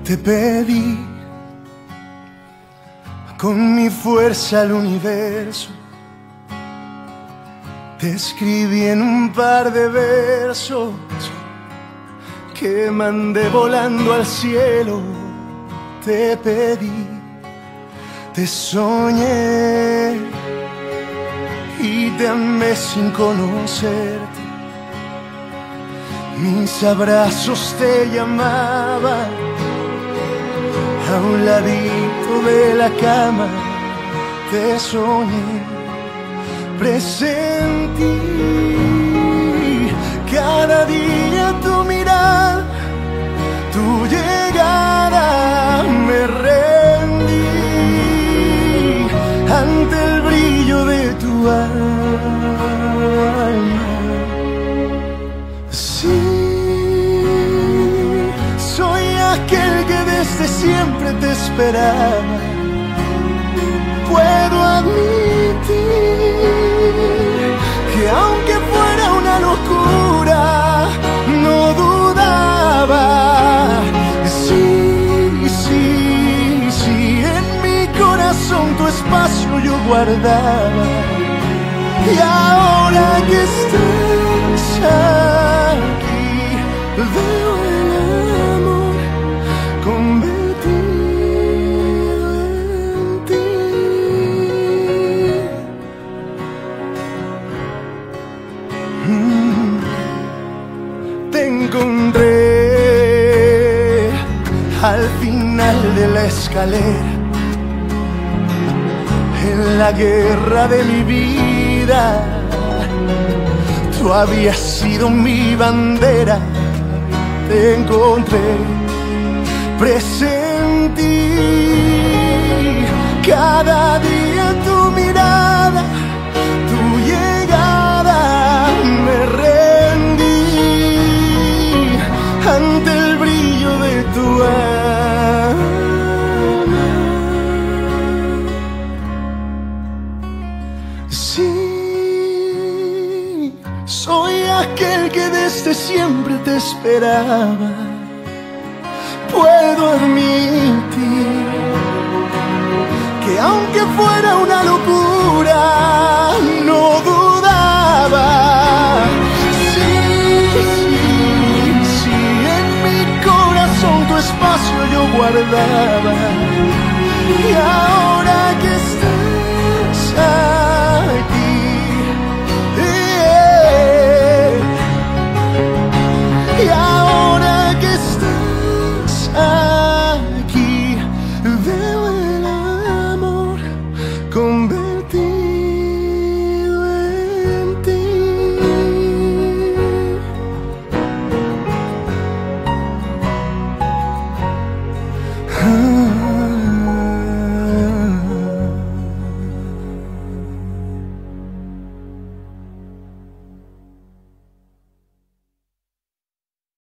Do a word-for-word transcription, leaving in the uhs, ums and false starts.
Te pedí con mi fuerza al universo, te escribí en un par de versos que mandé volando al cielo. Te pedí, te soñé y te amé sin conocerte. Mis abrazos te llamaban a un ladito de la cama, te soñé, presentí cada día tu mirada, tu llegada, me rendí ante el brillo de tu alma. Sí, soy aquel que desde siempre te esperaba. Puedo admitir que aunque fuera una locura, no dudaba. Sí, sí, sí, en mi corazón tu espacio yo guardaba. Y ahora que estás aquí, veo el amor convertido en ti. Mm. Te encontré al final de la escalera, en la guerra de mi vida. Tú habías sido mi bandera, te encontré, presentí cada día tu mirada, tu llegada, me rendí ante el brillo de tu alma. Sí, soy aquel que desde siempre te esperaba. Puedo admitir que aunque fuera una locura, no dudaba. Sí, sí, sí, en mi corazón tu espacio yo guardaba. Y ahora que